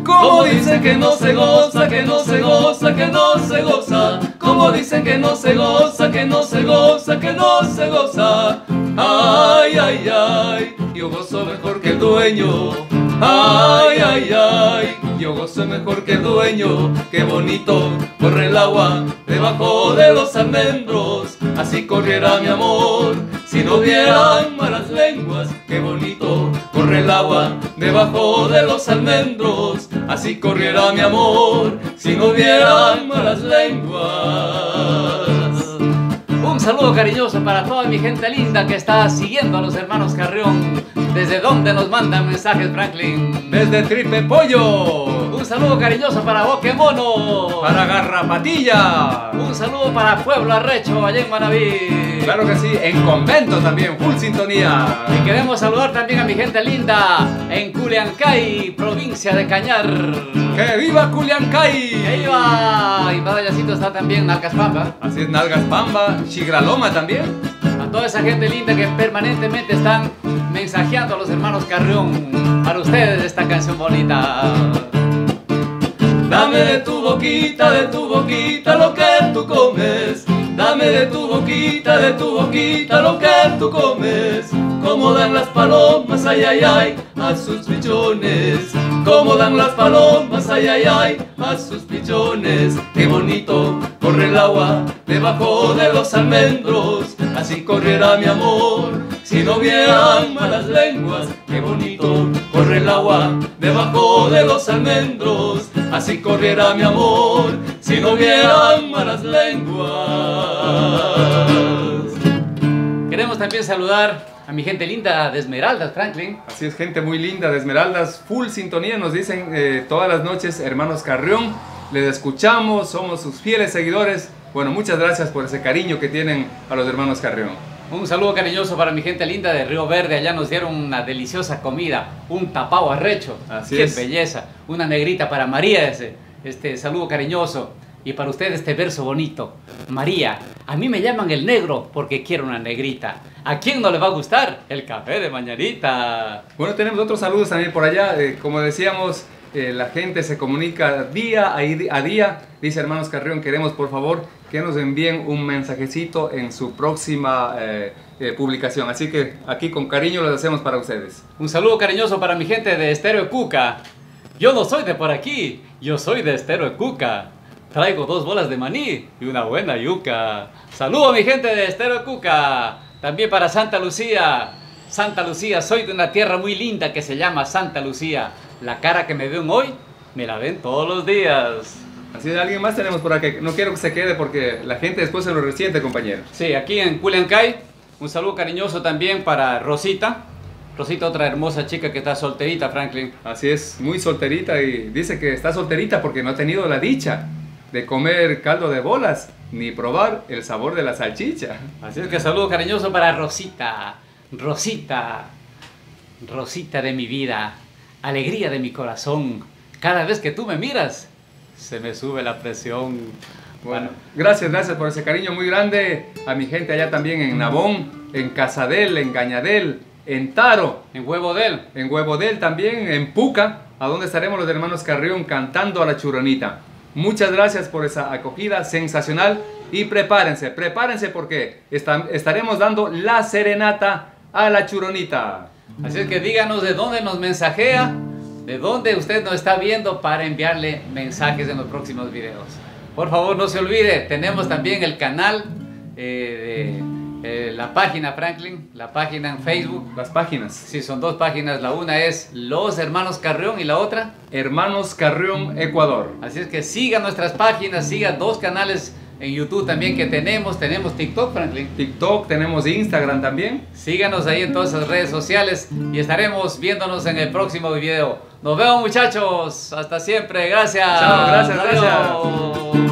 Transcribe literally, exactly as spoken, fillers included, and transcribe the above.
Como dicen que no se goza, que no se goza, que no se goza. Como dicen que no se goza, que no se goza, que no se goza. Ay, ay, ay, yo gozo mejor que el dueño. Ay, ay, ay, yo gozo mejor que el dueño. Qué bonito corre el agua debajo de los almendros. Así corriera mi amor si no hubieran malas lenguas. Qué bonito corre el agua debajo de los almendros. Así corriera mi amor si no hubieran malas lenguas. Un saludo cariñoso para toda mi gente linda que está siguiendo a los hermanos Carrión. ¿Desde dónde nos mandan mensajes, Franklin? Desde Tripe Pollo. Un saludo cariñoso para Boquemono. Para Garrapatilla. Un saludo para Pueblo Arrecho, allá en Manaví. Claro que sí, en Convento también, full sintonía. Y queremos saludar también a mi gente linda en Culiancay, provincia de Cañar. ¡Que viva Culiancay! ¡Que viva! Y Madayacito está también, Nalgas Pamba. Así es, Nalgas Pamba, Chigraloma también. A toda esa gente linda que permanentemente están mensajeando a los hermanos Carrión. Para ustedes esta canción bonita. Dame de tu boquita, de tu boquita lo que tú comes. Dame de tu boquita, de tu boquita lo que tú comes. Como dan las palomas, ay, ay, ay, a sus pichones. Como dan las palomas, ay, ay, ay, a sus pichones. Qué bonito corre el agua debajo de los almendros. Así corriera mi amor si no hubieran malas lenguas. Qué bonito corre el agua debajo de los almendros. Así corriera mi amor si no hubieran malas lenguas. Queremos también saludar a mi gente linda de Esmeraldas, Franklin. Así es, gente muy linda de Esmeraldas, full sintonía, nos dicen eh, todas las noches, hermanos Carrión, les escuchamos, somos sus fieles seguidores. Bueno, muchas gracias por ese cariño que tienen a los hermanos Carrión. Un saludo cariñoso para mi gente linda de Río Verde, allá nos dieron una deliciosa comida, un tapao arrecho. Así ¡Qué es. belleza! Una negrita para María, ese, este saludo cariñoso. Y para usted este verso bonito. María, a mí me llaman el negro porque quiero una negrita. ¿A quién no le va a gustar el café de mañanita? Bueno, tenemos otros saludos también por allá. Eh, como decíamos, eh, la gente se comunica día a día. Dice, hermanos Carrión, queremos por favor que nos envíen un mensajecito en su próxima eh, eh, publicación. Así que aquí con cariño lo hacemos para ustedes. Un saludo cariñoso para mi gente de Estéreo de Cuca. Yo no soy de por aquí, yo soy de Estéreo de Cuca. Traigo dos bolas de maní y una buena yuca. Saludo a mi gente de Estéreo de Cuca. También para Santa Lucía. Santa Lucía, soy de una tierra muy linda que se llama Santa Lucía. La cara que me ven hoy, me la ven todos los días. Así de alguien más tenemos por aquí. No quiero que se quede porque la gente después se lo resiente, compañero. Sí, aquí en Culiancay. Un saludo cariñoso también para Rosita. Rosita, otra hermosa chica que está solterita, Franklin. Así es, muy solterita y dice que está solterita porque no ha tenido la dicha de comer caldo de bolas ni probar el sabor de la salchicha. Así es que saludo cariñoso para Rosita. Rosita, Rosita de mi vida, alegría de mi corazón. Cada vez que tú me miras, se me sube la presión. Bueno, gracias, gracias por ese cariño muy grande a mi gente allá también en Nabón, en Casadel, en Gañadel, en Taro, En Huevodel. en Huevodel también, en Puca, a donde estaremos los hermanos Carrión cantando a la churonita. Muchas gracias por esa acogida sensacional y prepárense, prepárense porque está, estaremos dando la serenata a la churonita. Así es que díganos de dónde nos mensajea, de dónde usted nos está viendo para enviarle mensajes en los próximos videos. Por favor, no se olvide, tenemos también el canal eh, de eh, la página, Franklin, la página en Facebook. Las páginas. Sí, son dos páginas, la una es Los Hermanos Carrión y la otra Hermanos Carrión Ecuador. Así es que sigan nuestras páginas, sigan dos canales en YouTube también que tenemos. Tenemos TikTok, Franklin. TikTok, tenemos Instagram también. Síganos ahí en todas las redes sociales y estaremos viéndonos en el próximo video. Nos vemos, muchachos. Hasta siempre. Gracias. Chao, gracias, Adiós. gracias.